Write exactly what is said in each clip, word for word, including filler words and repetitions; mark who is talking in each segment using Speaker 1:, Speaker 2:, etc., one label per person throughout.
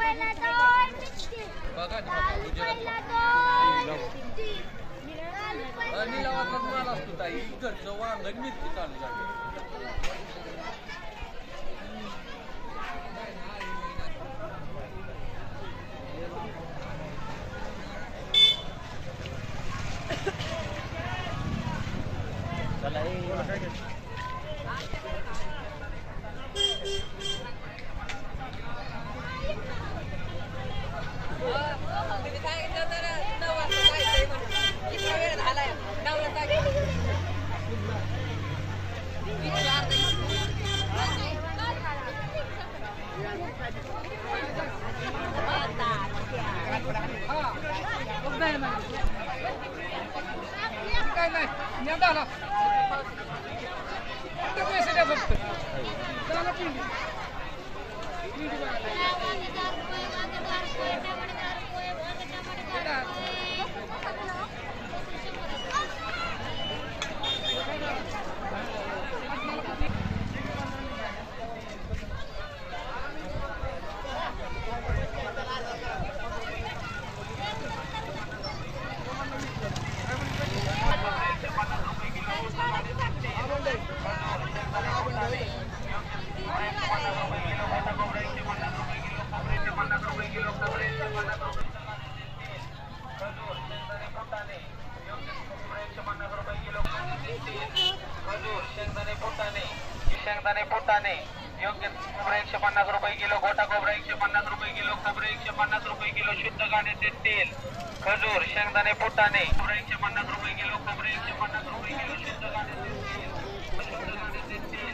Speaker 1: शेंगदाणे फुटाणे योग्य खोबरं एकशे पन्नास रुपये किलो, गोटा खोबरं एकशे पन्नास रुपये किलो, खोबरं एकशे पन्नास रुपये किलो, शुद्ध गाण्याचे तेल, खजूर, शेंगदाणे फुटाणे खोबरं एकशे पन्नास रुपये किलो, खोबरं एकशे पन्नास रुपये किलो, शुद्ध गाण्याचे तेल, शुद्ध गाण्याचे तेल,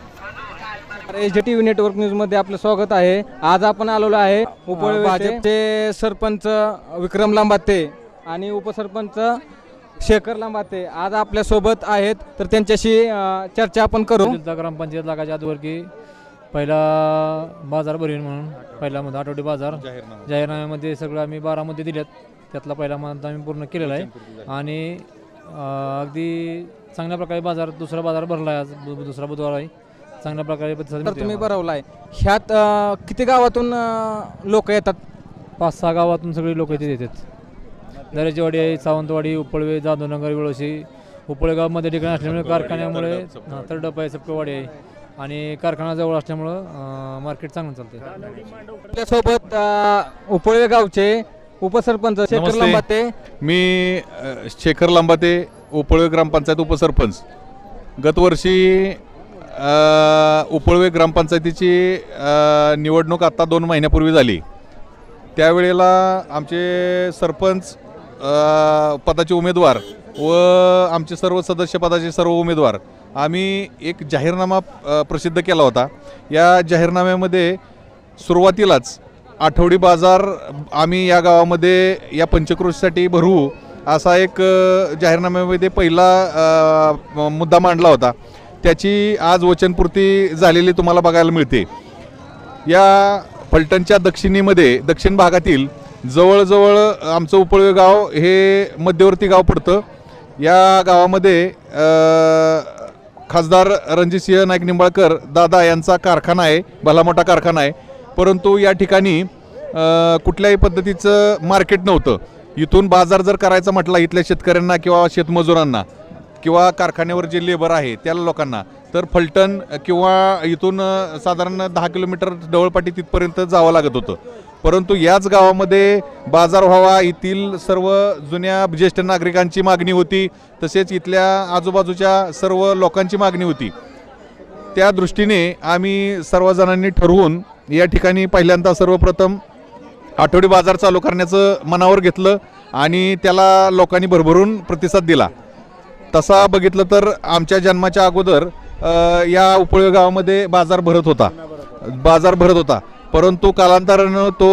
Speaker 1: खजूर.
Speaker 2: एचडीटीव्ही नेटवर्क न्यूज मध्ये आपलं स्वागत आहे. आज आपण आलेलो आहे उपळे भाजपचे सरपंच विक्रम लांबाते आणि उपसरपंच शेखर लांबाते आज आपल्या सोबत आहेत, तर त्यांच्याशी चर्चा आपण करू.
Speaker 3: ग्रामपंचायत लागायच्या आधीवर की पहिला बाजार भरेन म्हणून पहिला मध्ये आठवडी बाजार जाहीरनाम्यामध्ये सगळं आम्ही बारा मध्ये दिल्यात, त्यातला पहिला मध्ये आम्ही पूर्ण केलेला आहे आणि अगदी चांगल्या प्रकारे बाजार दुसरा बाजार भरला आहे. आज दुसरा बुधवार आहे, चांगल्या प्रकारे
Speaker 2: तर तुम्ही भरवलाय. ह्यात किती गावातून लोक येतात?
Speaker 3: पाच सहा गावातून सगळी लोक इथे येतात. दरेजवाडी आहे, सावंतवाडी, उपळवे, जाधवनगर, विळोशी, उपळे गावामध्ये ठिकाणी असल्यामुळे कारखान्यामुळे तरडप आहे, सपकवाडी आहे आणि कारखाना जवळ असल्यामुळं मार्केट चांगलं चालते.
Speaker 2: त्यासोबत उपळे गावचे उपसरपंच शेखर लांबाते.
Speaker 4: मी शेखर लांबाते, उपळवे ग्रामपंचायत उपसरपंच. गतवर्षी उपळवे ग्रामपंचायतीची निवडणूक आता दोन महिन्यापूर्वी झाली. त्यावेळेला आमचे सरपंच पदाचे उमेदवार व आमचे सर्व सदस्य पदाचे सर्व उमेदवार आम्ही एक जाहीरनामा प्रसिद्ध केला होता. या जाहीरनाम्यामध्ये सुरुवातीलाच आठवडी बाजार आम्ही या गावामध्ये या पंचक्रोशीसाठी भरवू असा एक जाहीरनाम्यामध्ये पहिला मुद्दा मांडला होता. त्याची आज वचनपूर्ती झालेली तुम्हाला बघायला मिळते. या फलटणच्या दक्षिणेमध्ये दक्षिण भागातील जवळजवळ आमचं उपळवे गाव हे मध्यवर्ती गाव पडतं. या गावामध्ये खासदार रणजितसिंह नाईक निंबाळकर दादा यांचा कारखाना आहे, भला मोठा कारखाना आहे. परंतु या ठिकाणी कुठल्याही पद्धतीचं मार्केट नव्हतं. इथून बाजार जर करायचा म्हटला इथल्या शेतकऱ्यांना किंवा शेतमजुरांना किंवा कारखान्यावर जे लेबर आहे त्या लोकांना, तर फलटण किंवा इथून साधारण दहा किलोमीटर डवळपाटी तिथपर्यंत जावं लागत होतं. परंतु याच गावामध्ये बाजार व्हावा येथील सर्व जुन्या ज्येष्ठ नागरिकांची मागणी होती, तसेच इथल्या आजूबाजूच्या सर्व लोकांची मागणी होती. त्या दृष्टीने आम्ही सर्वजणांनी ठरवून या ठिकाणी पहिल्यांदा सर्वप्रथम आठवडी बाजार चालू करण्याचं मनावर घेतलं आणि त्याला लोकांनी भरभरून प्रतिसाद दिला. तसा बघितलं तर आमच्या जन्माच्या अगोदर या उपळवे गावामध्ये बाजार भरत होता बाजार भरत होता परंतु कालांतरानं तो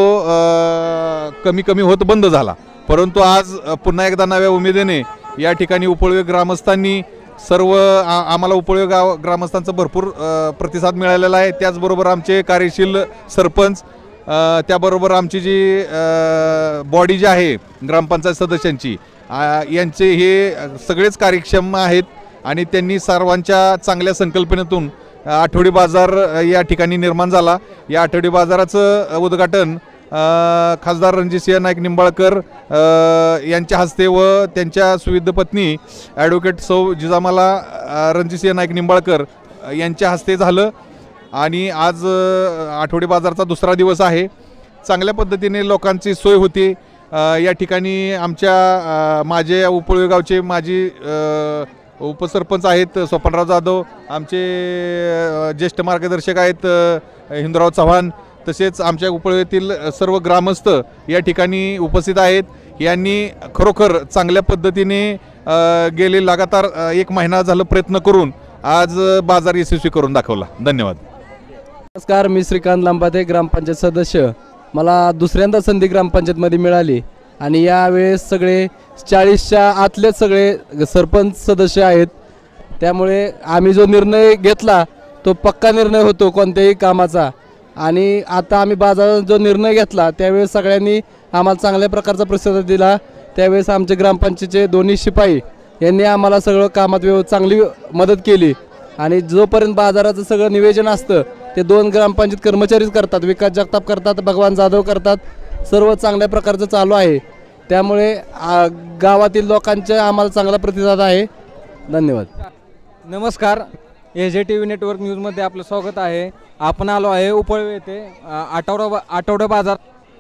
Speaker 4: कमी कमी होत बंद झाला. परंतु आज पुन्हा एकदा नव्या उमेदीने या ठिकाणी उपळवे ग्रामस्थांनी सर्व आम्हाला उपळवे गाव ग्रामस्थांचा भरपूर प्रतिसाद मिळालेला आहे. त्याचबरोबर आमचे कार्यशील सरपंच, त्याबरोबर आमची जी बॉडी जी आहे ग्रामपंचायत सदस्यांची, यांचे हे सगळेच कार्यक्षम आहेत आणि त्यांनी सर्वांच्या चांगल्या संकल्पनेतून आठवडी बाजार या ठिकाणी निर्माण झाला. या आठवडी बाजाराचं उद्घाटन अ, खासदार रणजितसिंह नाईक निंबाळकर अ, यांच्या हस्ते व त्यांच्या सुविध पत्नी ॲडव्होकेट सौ जिजामाला अ, रणजितसिंह नाईक निंबाळकर अ, यांच्या हस्ते झालं आणि आज अ, आठवडे बाजारचा दुसरा दिवस आहे. चांगल्या पद्धतीने लोकांची सोय होती. अ, या ठिकाणी आमच्या अ, माझे उपळवे गावचे माजी अ, उपसरपंच आहेत स्वपनराव जाधव, आमचे अ, ज्येष्ठ मार्गदर्शक आहेत अ, हिंदूराव चव्हाण, तसेच आमच्या उपळवेतील सर्व ग्रामस्थ या ठिकाणी उपस्थित आहेत. यांनी खरोखर चांगल्या पद्धतीने अ, गेले लगातार अ, एक महिना झालं प्रयत्न करून आज बाजार यशस्वी करून दाखवला. धन्यवाद.
Speaker 5: नमस्कार, मी श्रीकांत लांबाते, ग्रामपंचायत सदस्य. मला दुसऱ्यांदा संधी ग्रामपंचायतमध्ये मिळाली आणि यावेळेस सगळे चाळीसच्या आतलेच सगळे सरपंच सदस्य आहेत. त्यामुळे आम्ही जो निर्णय घेतला तो पक्का निर्णय होतो कोणत्याही कामाचा. आणि आता आम्ही बाजारात जो निर्णय घेतला त्यावेळेस सगळ्यांनी आम्हाला चांगल्या प्रकारचा प्रतिसाद दिला. त्यावेळेस आमचे ग्रामपंचायतचे दोन्ही शिपाई यांनी आम्हाला सगळं कामात व्यव चांगली मदत केली. आणि जोपर्यंत बाजाराचं सगळं नियोजन असतं ते दोन ग्रामपंचायत कर्मचारीच करतात. विकास जगताप करतात, भगवान जाधव करतात. सर्व चांगल्या प्रकारचं चालू आहे. त्यामुळे आ, गावातील लोकांचा आम्हाला चांगला प्रतिसाद आहे. धन्यवाद.
Speaker 2: नमस्कार, ए जे टी व्ही नेटवर्क न्यूजमध्ये आपलं स्वागत आहे. आपण आलो आहे उपळवे येथे अ, आठवडा बा आठवडा बाजार.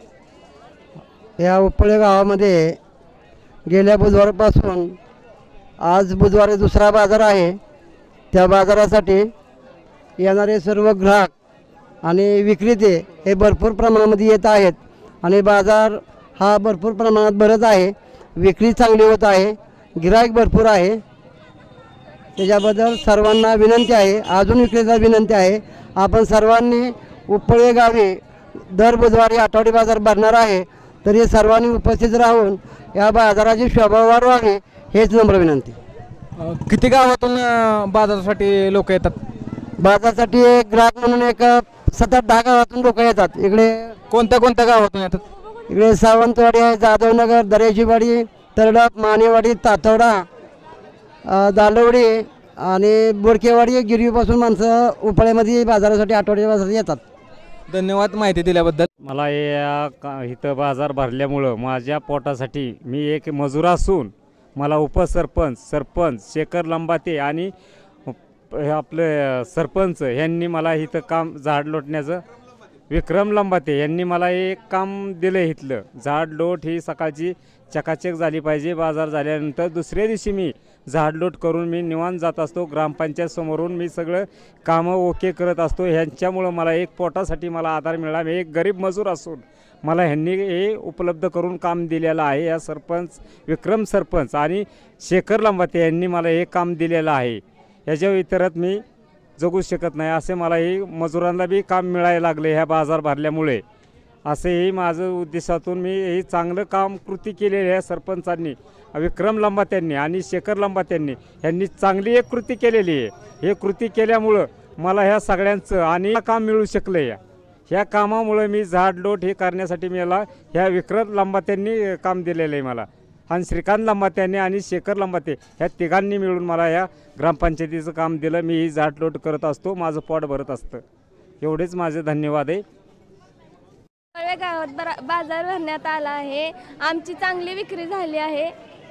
Speaker 6: या उपळे गावामध्ये गेल्या बुधवारपासून आज बुधवारी दुसरा बाजार आहे. त्या बाजारासाठी येणारे सर्व ग्राहक आणि विक्रेते हे भरपूर प्रमाणामध्ये येत आहेत आणि बाजार हा भरपूर प्रमाणात भरत आहे. विक्री चांगली होत आहे, गिराईक भरपूर आहे. त्याच्याबद्दल सर्वांना विनंती आहे, अजून विक्रेता विनंती आहे, आपण सर्वांनी उपळे गावी दर बुधवारी आठवडी बाजार भरणार आहे. तरी सर्वांनी उपस्थित राहून या बाजाराची शोभा वाढवावी हेच नम्र विनंती.
Speaker 2: अ, किती गावातून अ, बाजारासाठी लोक येतात?
Speaker 6: बाजारासाठी एक ग्राहक म्हणून एक सात आठ दहा गावातून लोक येतात. इकडे
Speaker 2: कोणत्या कोणत्या गावातून येतात?
Speaker 6: इकडे सावंतवाडी आहे, जाधवनगर, दर्याचीवाडी, तरडप, मानेवाडी, तातवडा, अ, दालवडी आणि बोडकेवाडी, गिरवीपासून माणसं उपळ्यामध्ये बाजारासाठी आठवड्याच्या बाजारात येतात.
Speaker 2: धन्यवाद माहिती दिल्याबद्दल.
Speaker 7: मला या का इथं बाजार भरल्यामुळं माझ्या पोटासाठी, मी एक मजूर असून मला उपसरपंच, सरपंच, शेखर लंबाते आणि हे आपले सरपंच यांनी मला इथं काम झाड लोटण्याचं, विक्रम लंबाते यांनी मला एक काम दिलं. इथलं झाड लोट ही सकाळची चकाचक झाली पाहिजे. बाजार झाल्यानंतर दुसऱ्या दिवशी मी झाडलोट करून मी निवांत जात असतो. ग्रामपंचायत समोरून मी सगळं कामं ओके करत असतो. ह्यांच्यामुळं मला एक पोटासाठी मला आधार मिळाला. मी एक गरीब मजूर असून मला ह्यांनी हे उपलब्ध करून काम दिलेलं आहे. या सरपंच, विक्रम सरपंच आणि शेखर लंबाते यांनी मला हे काम दिलेलं आहे. ह्याच्या इतरत मी जगू शकत नाही. असे मला ही मजुरांना बी काम मिळायला लागले ह्या बाजार भरल्यामुळे. असेही माझं उद्देशातून मी हे चांगलं काम कृती केलेली आहे. सरपंचांनी, विक्रम लंबात्यांनी आणि शेखर लंबात्यांनी यांनी चांगली एक कृती केलेली आहे. हे कृती केल्यामुळं मला ह्या सगळ्यांचं आणि काम मिळू शकलं. या ह्या कामामुळे मी झाडलोट हे करण्यासाठी मला ह्या विक्रम लंबात्यांनी काम दिलेलं आहे मला. आणि श्रीकांत लंबात्यांनी आणि शेखर लंबाते ह्या तिघांनी मिळून मला ह्या ग्रामपंचायतीचं काम दिलं. मी ही झाडलोट करत असतो, माझं पोट भरत असतं. एवढेच माझे धन्यवाद आहे.
Speaker 8: उपळे गावात बरा बाजार भरण्यात आला आहे. आमची चांगली विक्री झाली आहे.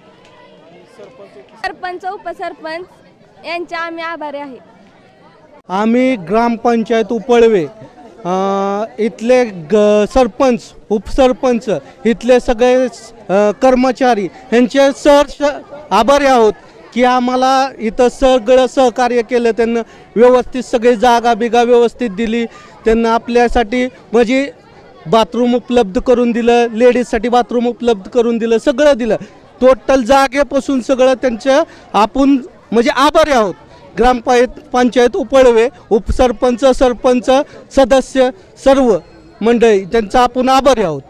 Speaker 8: सरपंच, उपसरपंच यांचे आम्ही आभारी आहे.
Speaker 9: आम्ही ग्रामपंचायत उपळवे अ, इथले ग सरपंच, उपसरपंच, इथले सगळे अ, कर्मचारी यांचे सहर्ष आभारी आहोत की आम्हाला इथं सगळं सहकार्य केलं. त्यांना व्यवस्थित सगळी जागा बिगा व्यवस्थित दिली. त्यांना आपल्यासाठी म्हणजे बाथरूम उपलब्ध करून दिलं, लेडीजसाठी बाथरूम उपलब्ध करून दिलं, सगळं दिलं. टोटल जागेपासून सगळं त्यांचं आपण म्हणजे आभारी आहोत. ग्रामपंचायत पंचायत उपळवे, उपसरपंच, सरपंच, सदस्य, सर्व मंडळी त्यांचा आपण आभारी आहोत.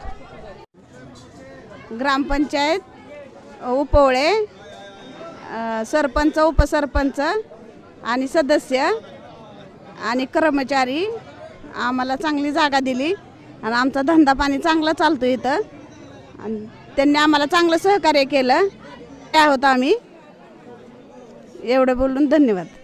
Speaker 10: ग्रामपंचायत उपवळे, सरपंच, उपसरपंच आणि सदस्य आणि कर्मचारी आम्हाला चांगली जागा दिली आणि आमचा धंदा पाणी चांगला चालतो इथं. आणि त्यांनी आम्हाला चांगलं सहकार्य केलं. त्या होतं आम्ही एवढं बोलून धन्यवाद.